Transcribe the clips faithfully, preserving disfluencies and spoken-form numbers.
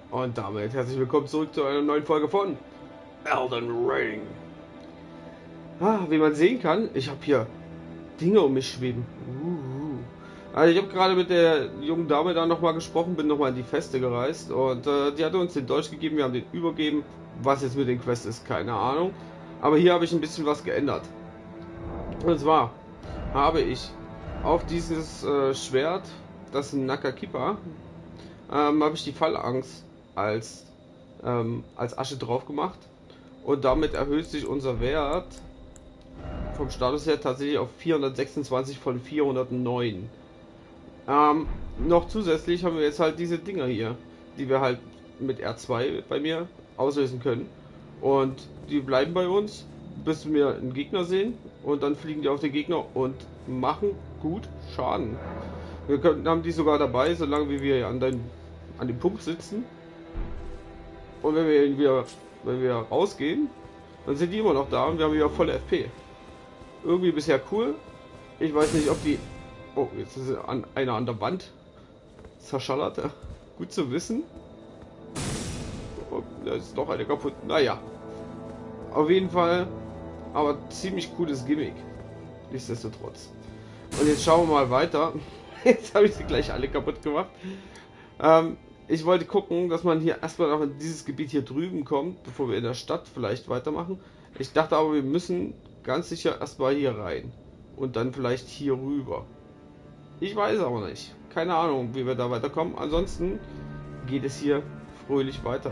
Und damit herzlich willkommen zurück zu einer neuen Folge von Elden Ring. Ah, wie man sehen kann, ich habe hier Dinge um mich schweben. Uh. Also ich habe gerade mit der jungen Dame da nochmal gesprochen, bin nochmal in die Feste gereist und äh, die hatte uns den Dolch gegeben, wir haben den übergeben. Was jetzt mit den Quests ist, keine Ahnung. Aber hier habe ich ein bisschen was geändert. Und zwar habe ich auf dieses äh, Schwert, das Nakakipa, ähm, habe ich die Fallangst als, ähm, als Asche drauf gemacht. Und damit erhöht sich unser Wert vom Status her tatsächlich auf vierhundertsechsundzwanzig von vierhundertneun. Ähm, noch zusätzlich haben wir jetzt halt diese Dinger hier, die wir halt mit R zwei bei mir auslösen können. Und die bleiben bei uns, bis wir einen Gegner sehen. Und dann fliegen die auf den Gegner und machen gut Schaden. Wir können, haben die sogar dabei, solange wie wir an, den, an dem Punkt sitzen. Und wenn wir, wieder, wenn wir rausgehen, dann sind die immer noch da und wir haben wieder volle F P. Irgendwie bisher cool. Ich weiß nicht, ob die... Oh, jetzt ist an, einer an der Wand zerschallert. Gut zu wissen. Oh, da ist noch eine kaputt. Naja. Auf jeden Fall. Aber ziemlich cooles Gimmick. Nichtsdestotrotz. Und jetzt schauen wir mal weiter. Jetzt habe ich sie gleich alle kaputt gemacht. Ähm, ich wollte gucken, dass man hier erstmal noch in dieses Gebiet hier drüben kommt, bevor wir in der Stadt vielleicht weitermachen. Ich dachte aber, wir müssen ganz sicher erstmal hier rein. Und dann vielleicht hier rüber. Ich weiß aber nicht. Keine Ahnung, wie wir da weiterkommen. Ansonsten geht es hier fröhlich weiter.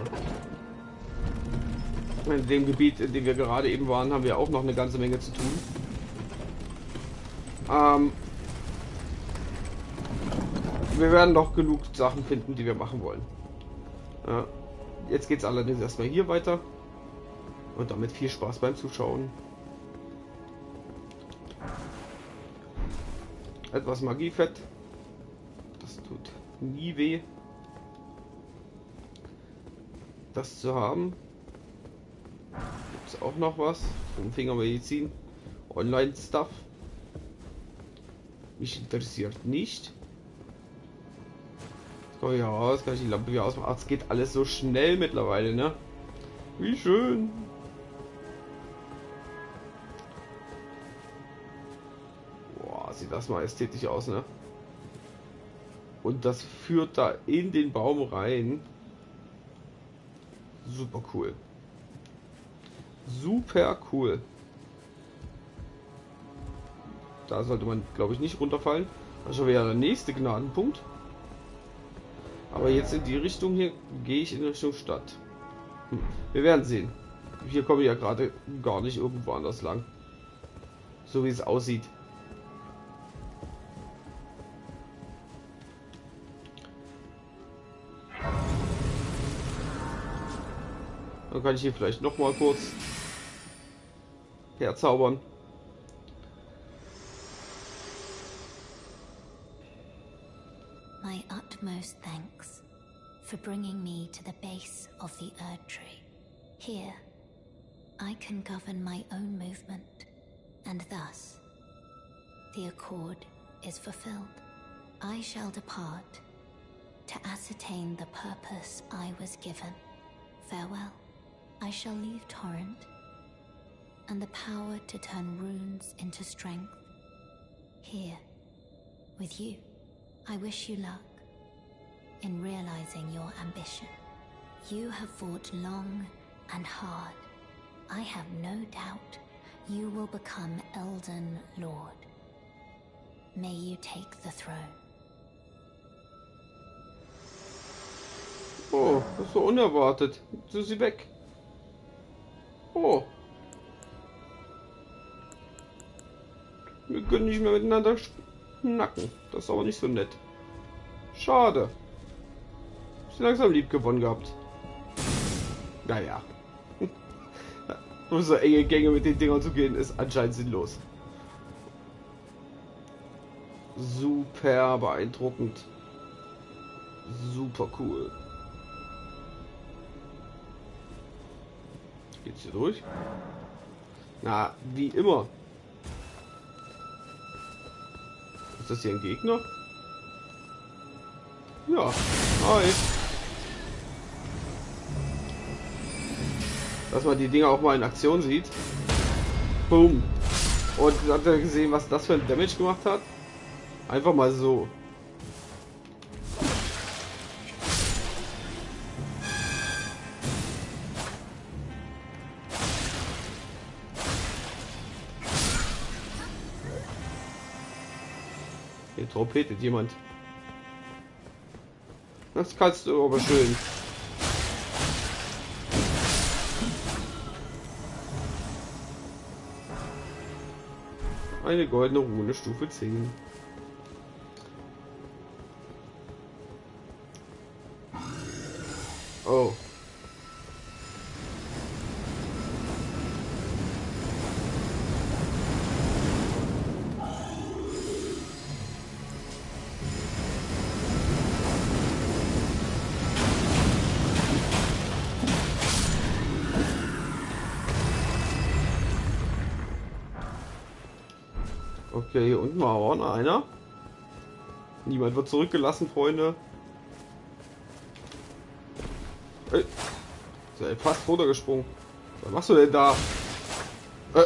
In dem Gebiet, in dem wir gerade eben waren, haben wir auch noch eine ganze Menge zu tun. Ähm, wir werden noch genug Sachen finden, die wir machen wollen. Ja. Jetzt geht es allerdings erstmal hier weiter. Und damit viel Spaß beim Zuschauen. Etwas Magiefett. Das tut nie weh, das zu haben. Gibt es auch noch was? Umfingermedizin. Online-Stuff. Mich interessiert nicht. Jetzt komme ich hier raus, kann ich die Lampe wieder ausmachen. Ach, es geht alles so schnell mittlerweile, ne? Wie schön. Sieht das mal ästhetisch aus, ne? Und das führt da in den Baum rein. Super cool. Super cool. Da sollte man, glaube ich, nicht runterfallen. Das ist schon wieder der nächste Gnadenpunkt. Aber jetzt in die Richtung hier gehe ich in Richtung Stadt. Hm. Wir werden sehen. Hier komme ich ja gerade gar nicht irgendwo anders lang. So wie es aussieht. Dann kann ich hier vielleicht noch mal kurz herzaubern. My utmost thanks for bringing me to the base of the Erd Tree. Here, I can govern my own movement, and thus, the accord is fulfilled. I shall depart to ascertain the purpose I was given. Farewell. I shall leave Torrent, and the power to turn runes into strength. Here, with you, I wish you luck in realizing your ambition. You have fought long and hard. I have no doubt you will become Elden Lord. May you take the throne. Oh, das ist so unerwartet. Jetzt ist sie weg. Oh. Wir können nicht mehr miteinander schnacken. Das ist aber nicht so nett. Schade. Ich bin langsam lieb gewonnen gehabt. Naja. Nur so enge Gänge mit den Dingern zu gehen, ist anscheinend sinnlos. Super beeindruckend. Super cool. Geht's hier durch? Na, wie immer. Ist das hier ein Gegner? Ja. Hi. dass man die Dinger auch mal in Aktion sieht. Boom. Und habt ihr gesehen, was das für ein Damage gemacht hat? Einfach mal so. Hier trompetet jemand. Das kannst du aber schön. Eine goldene Rune, Stufe zehn. Oh. Okay, hier unten war auch noch einer. Niemand wird zurückgelassen, Freunde. Hey. Ist ja fast runtergesprungen. Was machst du denn da? Äh.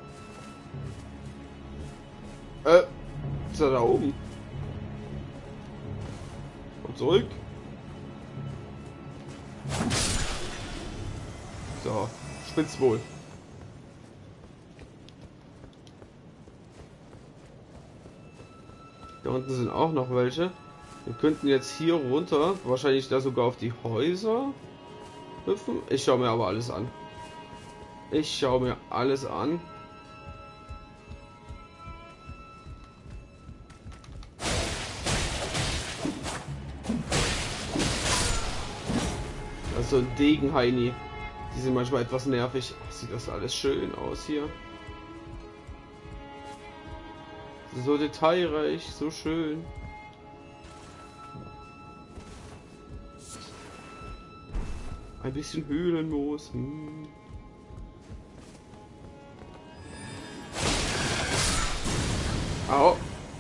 Äh. Ist er da oben? Und zurück. So, spitz wohl. Da unten sind auch noch welche. Wir könnten jetzt hier runter, wahrscheinlich da sogar auf die Häuser hüpfen. Ich schaue mir aber alles an. Ich schaue mir alles an. Das ist so ein Degenheini. Die sind manchmal etwas nervig. Ach, sieht das alles schön aus hier. So detailreich, so schön. Ein bisschen Höhlenmoos. Hm. Au.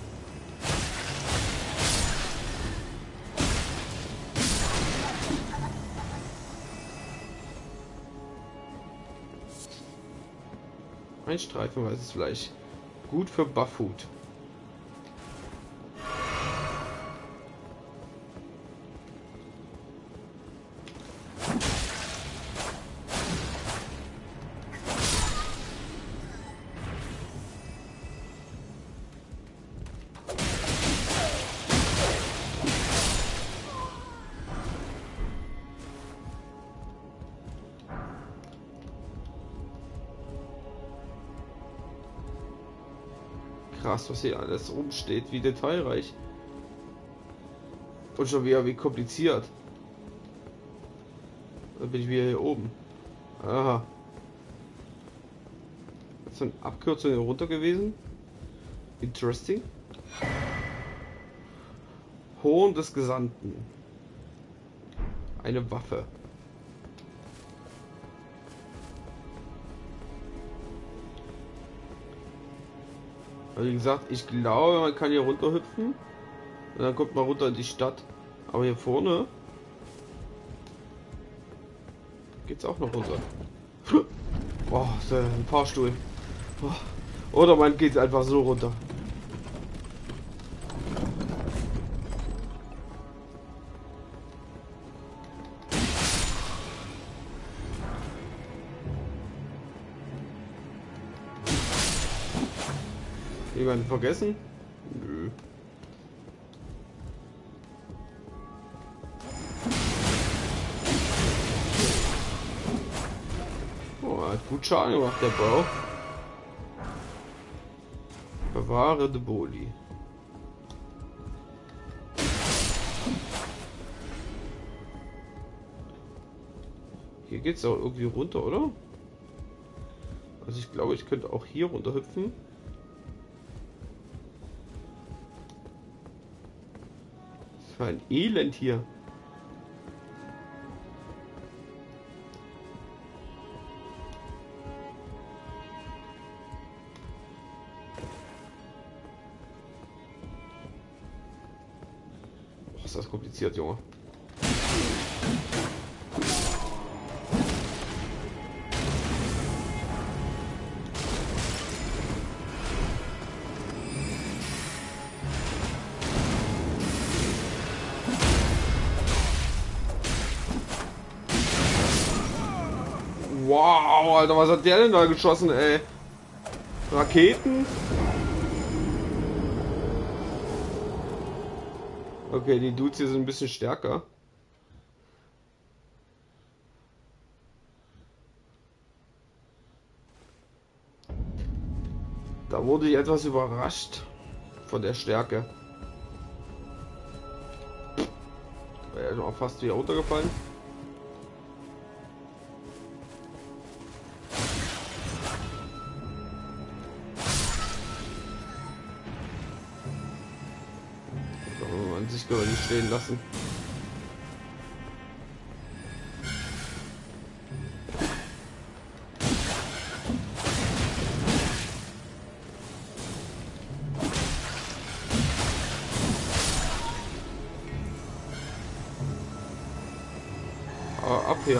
Ein Streifen weißes Fleisch. Gut für Bufffood. Krass, was hier alles rumsteht, wie detailreich. Und schon wieder wie kompliziert. Dann bin ich wieder hier oben. Aha. Das ist eine Abkürzung hier runter gewesen. Interesting. Horn des Gesandten. Eine Waffe. Also wie gesagt, ich glaube, man kann hier runter hüpfen. Und dann kommt man runter in die Stadt. Aber hier vorne geht's auch noch runter. Boah, ist ja ein Fahrstuhl. Oder man geht einfach so runter. Jemanden vergessen? Nö. Oh, hat gut Schaden gemacht, der Bau. Bewahre de Boli. Hier geht's auch irgendwie runter, oder? Also ich glaube, ich könnte auch hier runter hüpfen. Das war ein Elend hier. Boah, ist das kompliziert, Junge. Wow, Alter, was hat der denn da geschossen, ey? Raketen? Okay, die Dudes hier sind ein bisschen stärker. Da wurde ich etwas überrascht von der Stärke. Er ist auch fast wieder runtergefallen. So, an sich können wir nicht stehen lassen. Ab hier.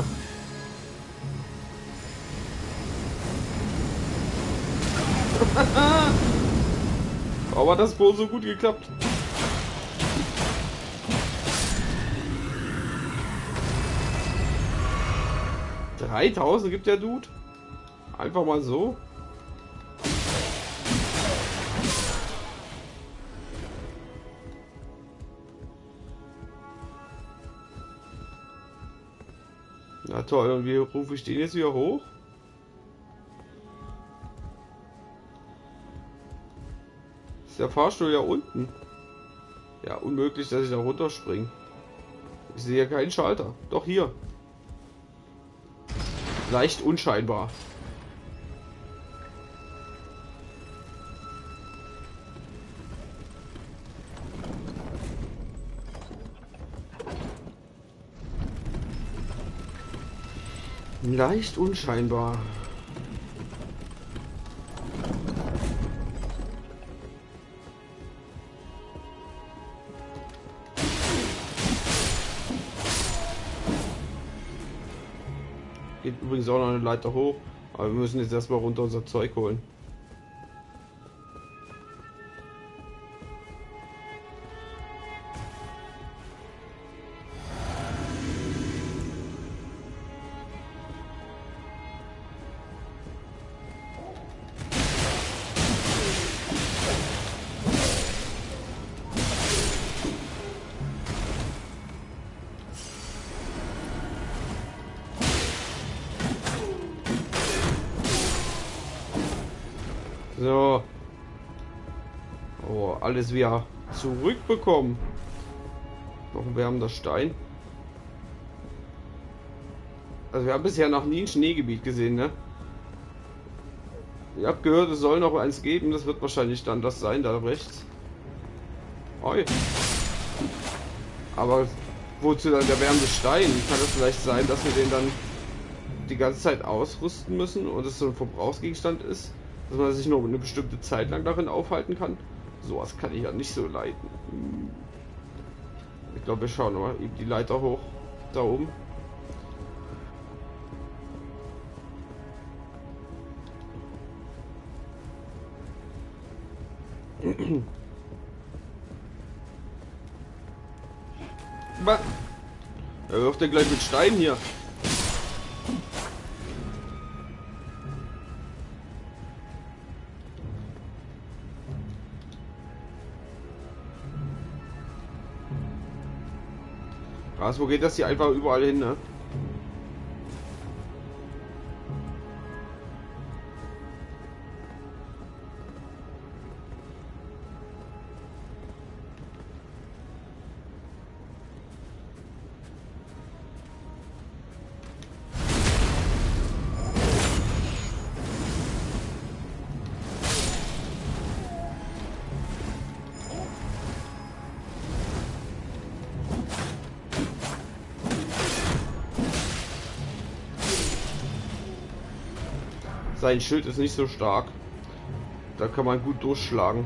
Aber das wohl so gut geklappt. dreitausend gibt der Dude. Einfach mal so. Na toll, und wie rufe ich den jetzt wieder hoch? Ist der Fahrstuhl ja unten? Ja, unmöglich, dass ich da runterspringe. Ich sehe keinen Schalter. Doch hier. Leicht unscheinbar. Leicht unscheinbar. Geht übrigens auch noch eine Leiter hoch, aber wir müssen jetzt erstmal runter unser Zeug holen. So. Oh, alles wieder zurückbekommen. Noch ein wärmender Stein. Also wir haben bisher noch nie ein Schneegebiet gesehen, ne? Ihr habt gehört, es soll noch eins geben. Das wird wahrscheinlich dann das sein, da rechts. Oi. Aber wozu dann der wärmende Stein? Kann es vielleicht sein, dass wir den dann die ganze Zeit ausrüsten müssen und es so ein Verbrauchsgegenstand ist? Dass man sich nur eine bestimmte Zeit lang darin aufhalten kann. Sowas kann ich ja nicht so leiten. Ich glaube, wir schauen mal eben die Leiter hoch. Da oben. Was? Er wirft ja gleich mit Steinen hier. Krass, wo geht das hier einfach überall hin, ne? Sein Schild ist nicht so stark. Da kann man gut durchschlagen.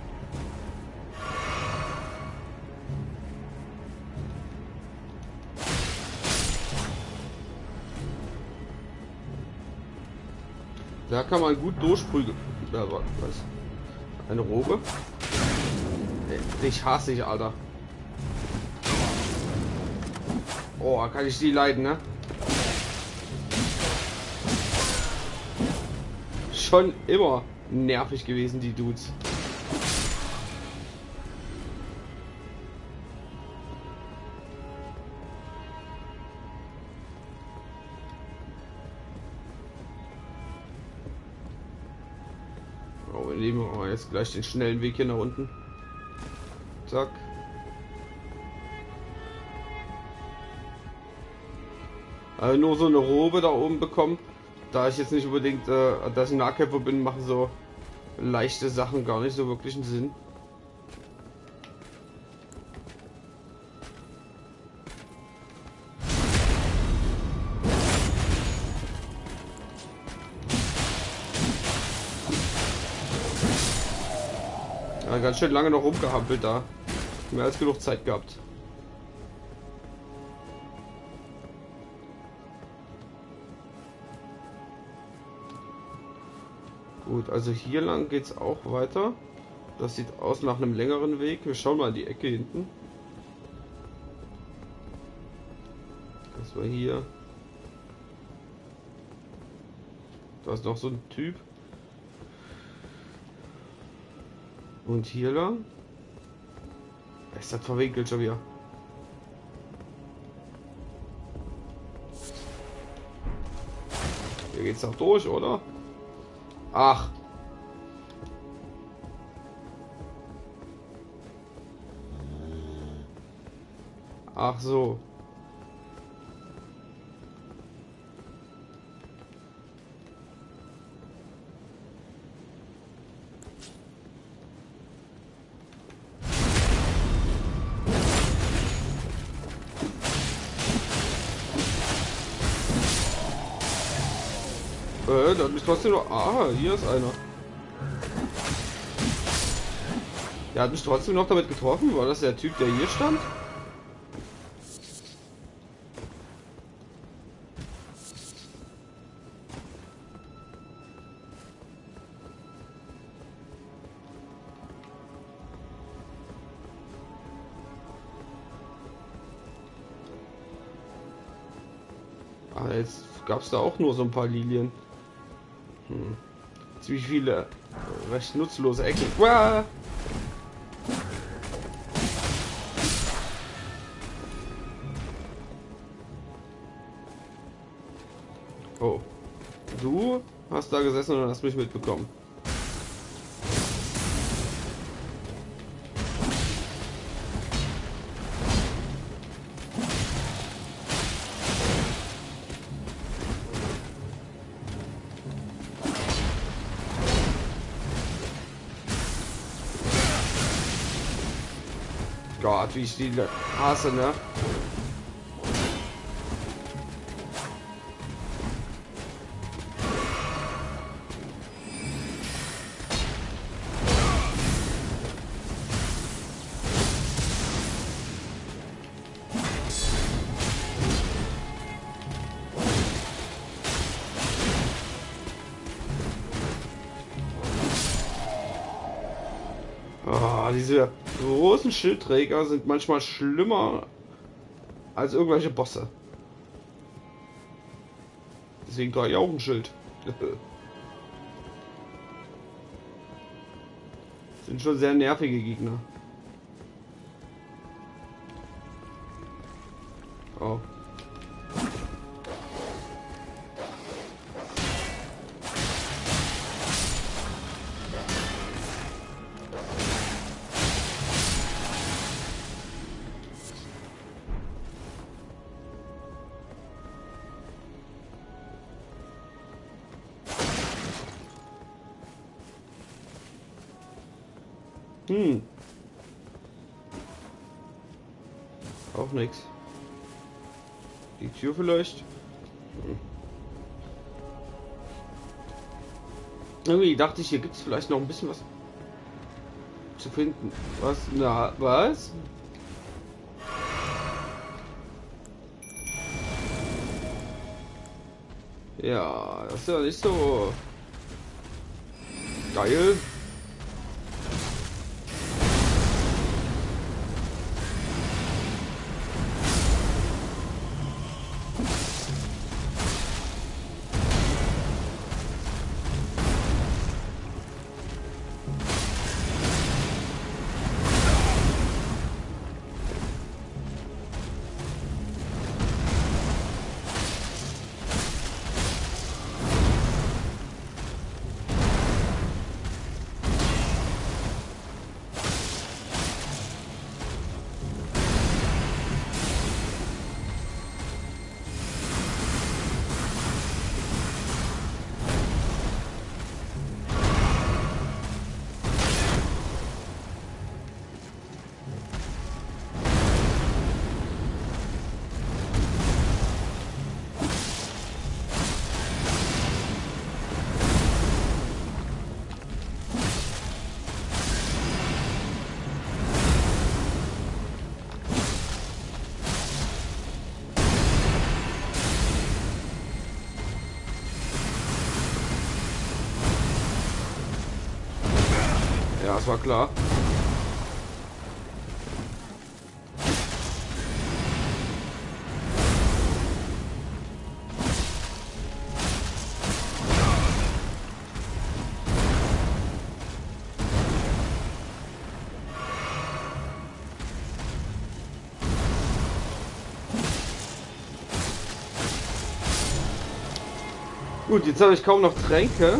Da kann man gut durchprügeln. Ja, was? Eine Robe? Ich hasse dich, Alter. Oh, kann ich die leiden, ne? schon immer nervig gewesen, die Dudes. Oh, wir nehmen oh, jetzt gleich den schnellen Weg hier nach unten. Zack. Also nur so eine Robe da oben bekommen. Da ich jetzt nicht unbedingt, äh, dass ich Nahkämpfer bin, machen so leichte Sachen gar nicht so wirklich einen Sinn. Ja, ganz schön lange noch rumgehampelt da. Mehr als genug Zeit gehabt. Gut, also hier lang geht es auch weiter. Das sieht aus nach einem längeren Weg. Wir schauen mal in die Ecke hinten. Das war hier. Da ist noch so ein Typ. Und hier lang. Ist das verwinkelt schon wieder. Hier geht's auch durch, oder? Ach. Ach so. Äh, da hat mich trotzdem noch... Ah, hier ist einer. Der hat mich trotzdem noch damit getroffen. War das der Typ, der hier stand? Ah, jetzt gab es da auch nur so ein paar Lilien. Hm. Ziemlich viele äh, recht nutzlose Ecken. Uah! Oh. Du hast da gesessen und hast mich mitbekommen. Gott, wie ich die hasse, ne? Oh, diese großen Schildträger sind manchmal schlimmer als irgendwelche Bosse. Deswegen trage ich auch ein Schild. Sind schon sehr nervige Gegner. Oh. Hm. Auch nix. Die Tür vielleicht? Hm. Irgendwie dachte ich, hier gibt es vielleicht noch ein bisschen was zu finden. Was? Na, was? Ja, das ist ja nicht so geil. Ja, das war klar. Gut, jetzt habe ich kaum noch Tränke.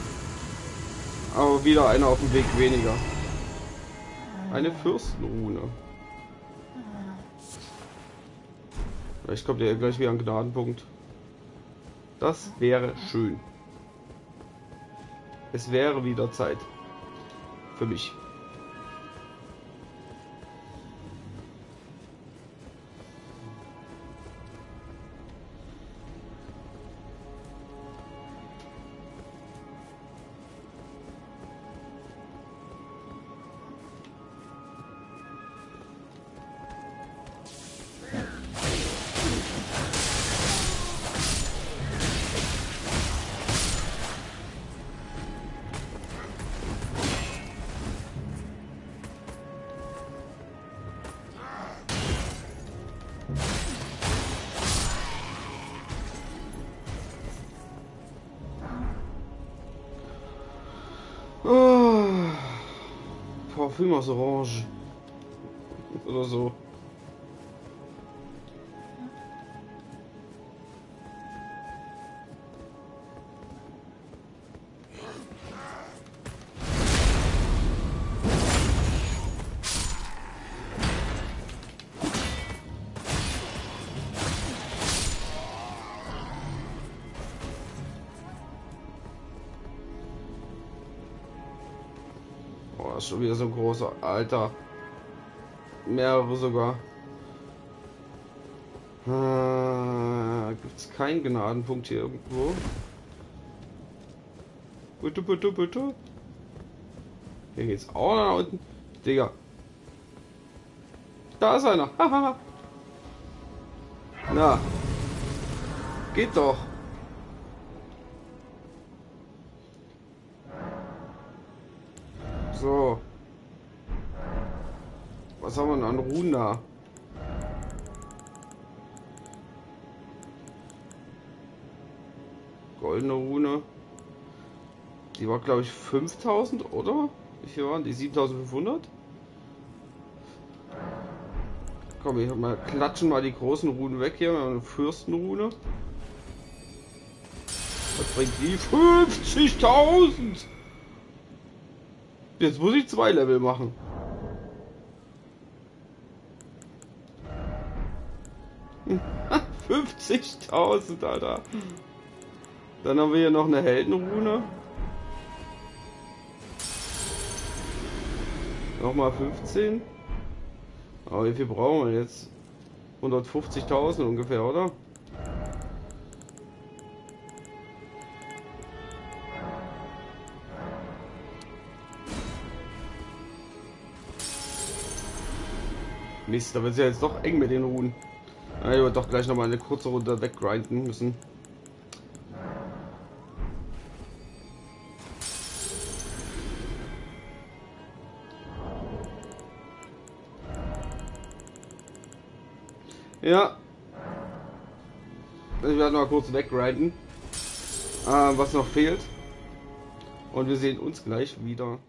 Aber wieder einer auf dem Weg weniger. Eine Fürstenrune. Vielleicht kommt ja gleich wieder ein Gnadenpunkt. Das wäre schön. Es wäre wieder Zeit. Für mich. Oh, Parfüm aus Orange. Oder so. Oh, das ist schon wieder so ein großer. Alter. Mehrere sogar. Äh, Gibt es keinen Gnadenpunkt hier irgendwo? Bitte, bitte, bitte. Hier geht's auch nach unten. Digga. Da ist einer. Na. Geht doch. So. Was haben wir denn an Runen da? Goldene Rune. Die war, glaube ich, fünftausend, oder? Wie viel waren die? siebentausendfünfhundert? Komm, ich mal klatschen mal die großen Runen weg hier. Wir haben eine Fürstenrune. Was bringt die? fünfzigtausend! Jetzt muss ich zwei Level machen. fünfzigtausend, Alter. Dann haben wir hier noch eine Heldenrune. Nochmal fünfzehn. Aber wie viel brauchen wir jetzt? hundertfünfzigtausend ungefähr, oder? Mist, da wird es ja jetzt doch eng mit den Runen. Ja, ich würde doch gleich noch mal eine kurze Runde weggrinden müssen. Ja. Ich werde mal kurz weggrinden, äh, was noch fehlt. Und wir sehen uns gleich wieder.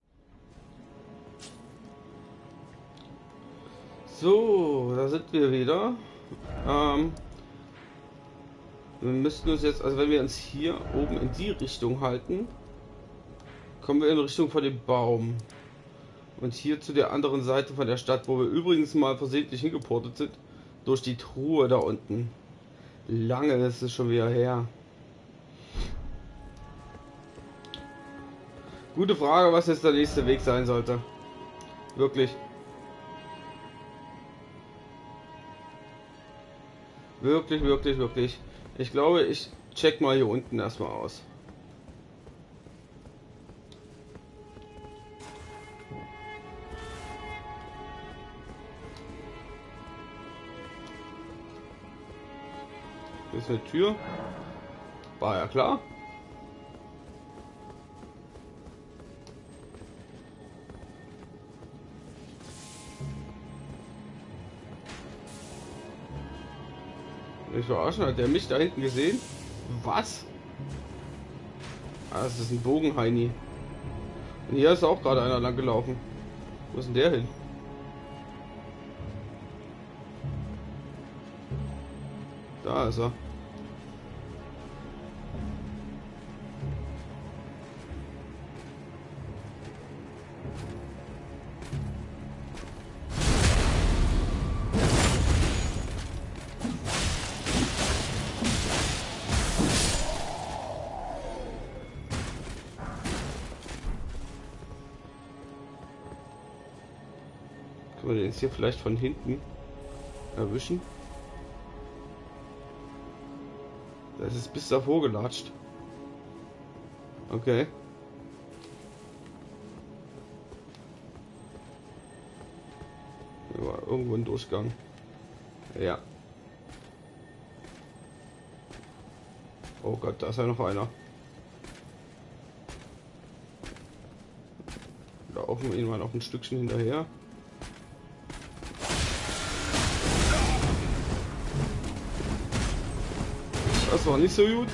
So, da sind wir wieder. Ähm, wir müssten uns jetzt, also wenn wir uns hier oben in die Richtung halten, kommen wir in Richtung von dem Baum. Und hier zu der anderen Seite von der Stadt, wo wir übrigens mal versehentlich hingeportet sind, durch die Truhe da unten. Lange ist es schon wieder her. Gute Frage, was jetzt der nächste Weg sein sollte. Wirklich. Wirklich, wirklich, wirklich. Ich glaube, ich check mal hier unten erstmal aus. Hier ist eine Tür. War ja klar. Ich verarschen, hat der mich da hinten gesehen? Was? Ah, das ist ein Bogenheini. Und hier ist auch gerade einer lang gelaufen. Wo ist denn der hin? Da ist er. Können wir den jetzt hier vielleicht von hinten erwischen? Das ist bis davor gelatscht. Okay. Ja, irgendwo ein Durchgang. Ja. Oh Gott, da ist ja noch einer. Laufen wir ihn mal noch ein Stückchen hinterher. Das war nicht so gut.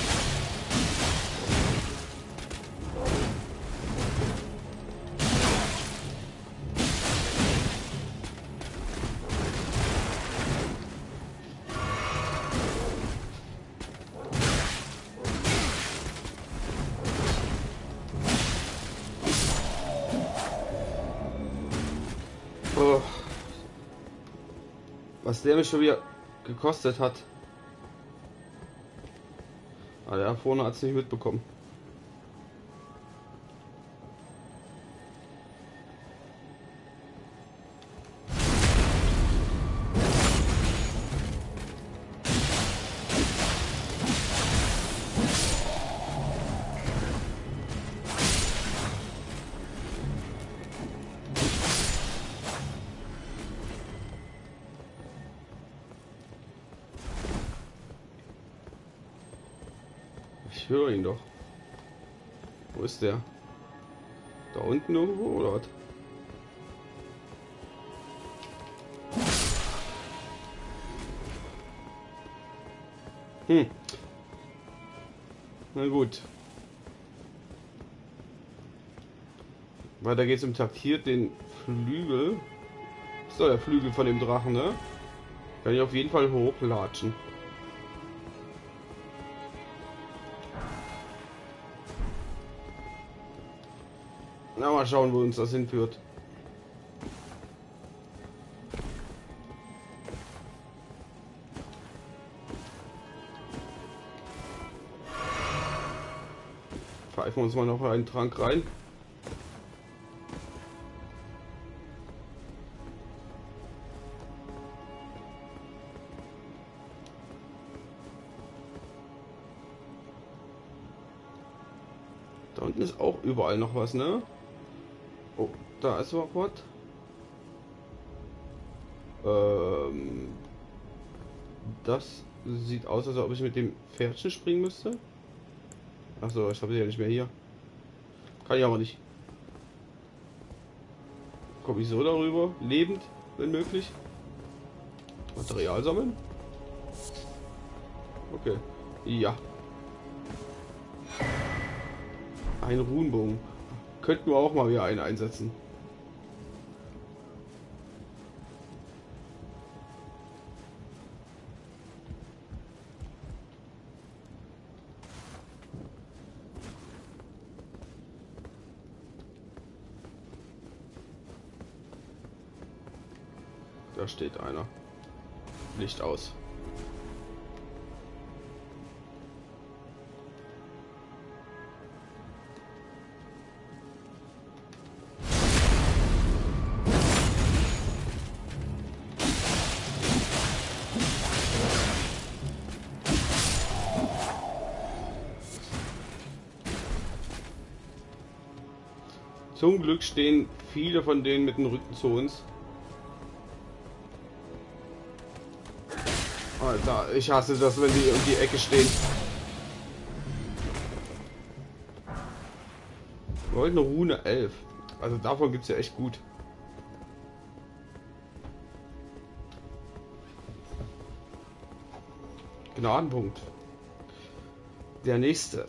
Oh. Was der mich schon wieder gekostet hat. Ah, der vorne hat es nicht mitbekommen. Ich höre ihn doch. Wo ist der? Da unten irgendwo oder was? Hm. Na gut. Weiter geht's im Takt. Hier den Flügel. Das ist doch der Flügel von dem Drachen, ne? Kann ich auf jeden Fall hochlatschen. Na, mal schauen, wo uns das hinführt. Pfeifen wir uns mal noch einen Trank rein. Da unten ist auch überall noch was, ne? Oh, da ist auch was. Ähm, das sieht aus, als ob ich mit dem Pferdchen springen müsste. Achso, ich habe sie ja nicht mehr hier. Kann ich aber nicht. Komme ich so darüber? Lebend, wenn möglich. Material sammeln? Okay. Ja. Ein Runenbogen. Könnten wir auch mal wieder einen einsetzen. Da steht einer. Licht aus. Zum Glück stehen viele von denen mit dem Rücken zu uns. Alter, ich hasse das, wenn die um die Ecke stehen. Wir wollten eine Rune elf. Also davon gibt es ja echt gut. Gnadenpunkt. Der nächste.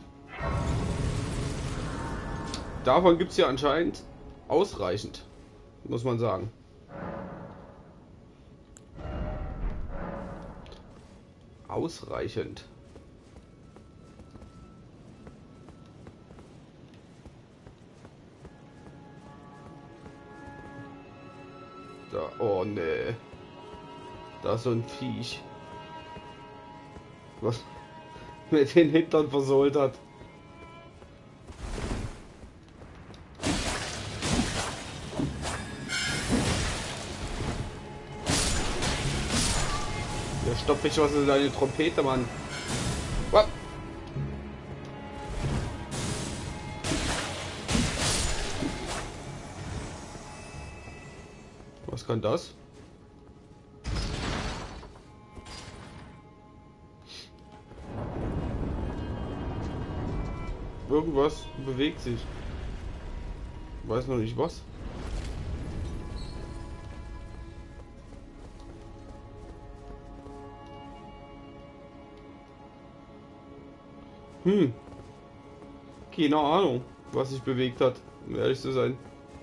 Davon gibt es ja anscheinend ausreichend, muss man sagen. Ausreichend. Da, oh ne. Da ist so ein Viech. Was mit den Hintern versohlt hat. Der stoppt mich was in deine Trompete, Mann. Was? Was kann das? Irgendwas bewegt sich. Weiß noch nicht was. Hm. Keine Ahnung, was sich bewegt hat, um ehrlich zu sein.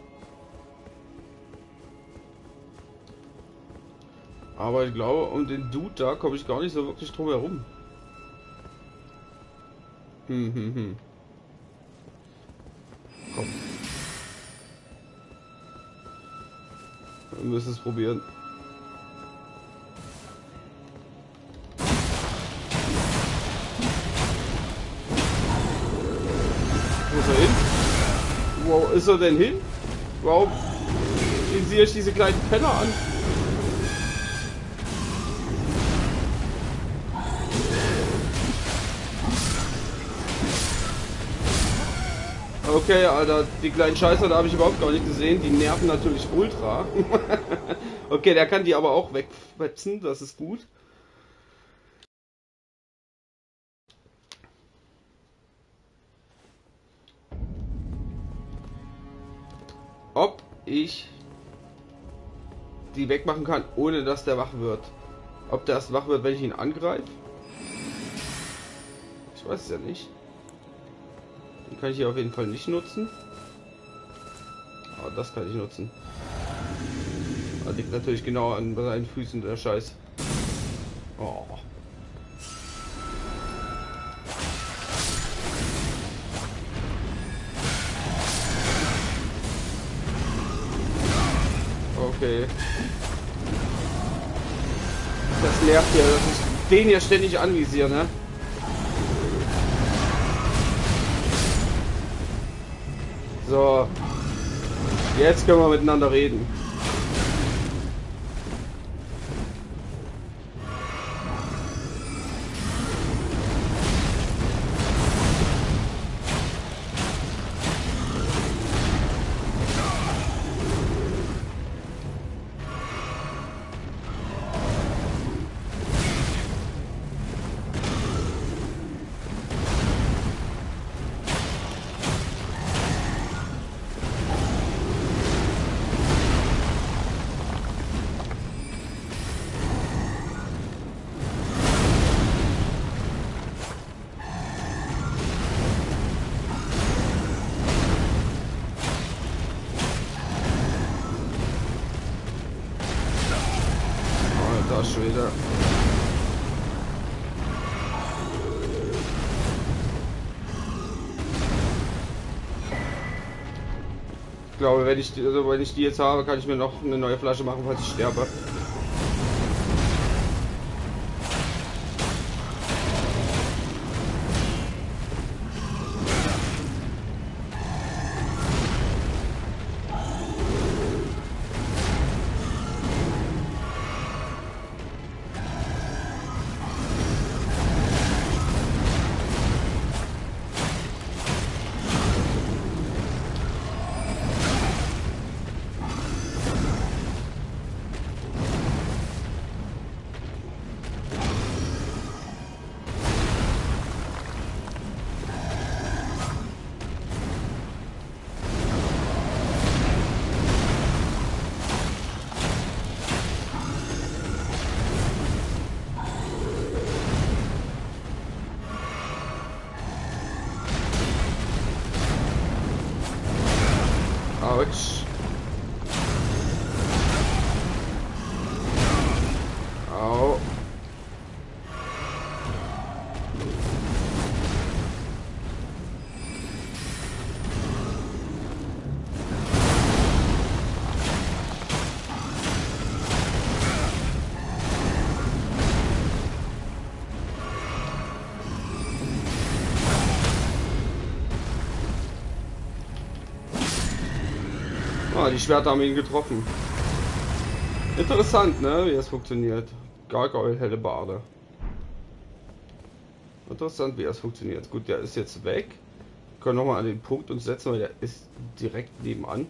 Aber ich glaube, um den Dude da komme ich gar nicht so wirklich drum herum. Hm, hm, hm. Komm. Wir müssen es probieren. Wo ist er hin? Wo ist er denn hin? Warum visiere ich diese kleinen Penner an? Okay, Alter, die kleinen Scheißer, da habe ich überhaupt gar nicht gesehen. Die nerven natürlich ultra. Okay, der kann die aber auch wegfetzen, das ist gut. Ob ich die wegmachen kann, ohne dass der wach wird. Ob der erst wach wird, wenn ich ihn angreife? Ich weiß es ja nicht. Den kann ich hier auf jeden Fall nicht nutzen. Aber das kann ich nutzen. Das liegt natürlich genau an seinen Füßen, der Scheiß. Oh. Okay. Das nervt ja, dass ich den hier ständig anvisiere, ne? So. Jetzt können wir miteinander reden. Schwede. Ich glaube, wenn ich, also wenn ich die jetzt habe, kann ich mir noch eine neue Flasche machen, falls ich sterbe. Autsch. Au. Ah, die Schwerter haben ihn getroffen. Interessant, ne, wie es funktioniert. Gargoyle, Hellebarde. Interessant, wie das funktioniert. Gut, der ist jetzt weg. Wir können nochmal an den Punkt uns setzen, weil der ist direkt nebenan.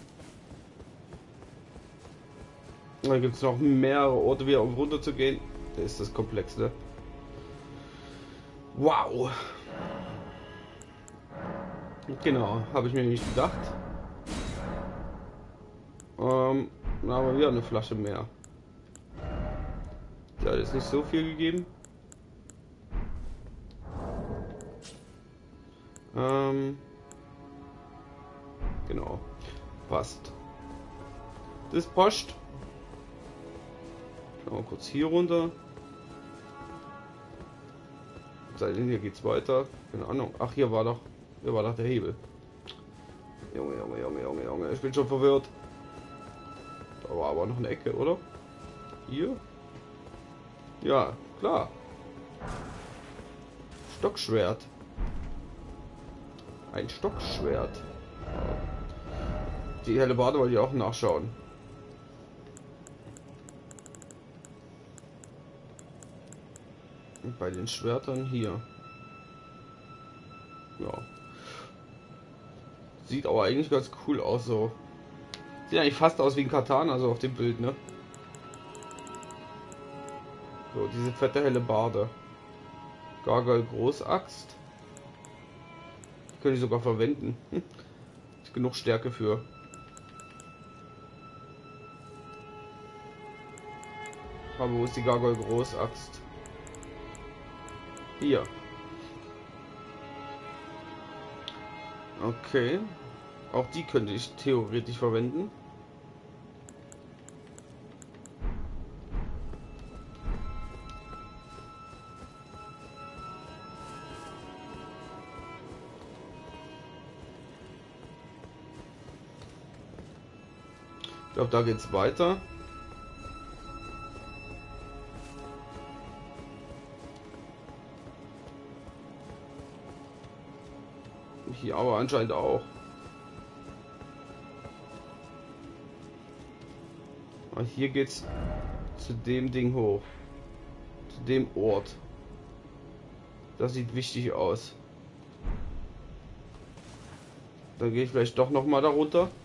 Da gibt es noch mehrere Orte, wieder um runter zu gehen. Da ist das komplex, ne? Wow. Genau, habe ich mir nicht gedacht. Ähm, da haben wir wieder eine Flasche mehr. Der hat jetzt nicht so viel gegeben. Ähm, genau. Passt. Das passt. Schauen wir kurz hier runter. Seitdem hier geht's weiter. Keine Ahnung. Ach, hier war doch. Hier war doch der Hebel. Junge, Junge, Junge, Junge, Junge. Ich bin schon verwirrt. Da war aber noch eine Ecke, oder? Hier? Ja, klar. Stockschwert. Ein Stockschwert. Die Hellebarde wollte ich auch nachschauen. Und bei den Schwertern hier. Ja. Sieht aber eigentlich ganz cool aus so. Sieht eigentlich fast aus wie ein Katana, also auf dem Bild, ne? So, diese fette Hellebarde. Gargoyle Großaxt. Die könnte ich sogar verwenden. Hm. Ist genug Stärke für. Aber wo ist die Gargoyle Großaxt? Hier. Okay. Auch die könnte ich theoretisch verwenden. Ich glaube, da geht's weiter. Hier aber anscheinend auch. Aber hier geht's zu dem Ding hoch. Zu dem Ort. Das sieht wichtig aus. Dann gehe ich vielleicht doch noch mal darunter.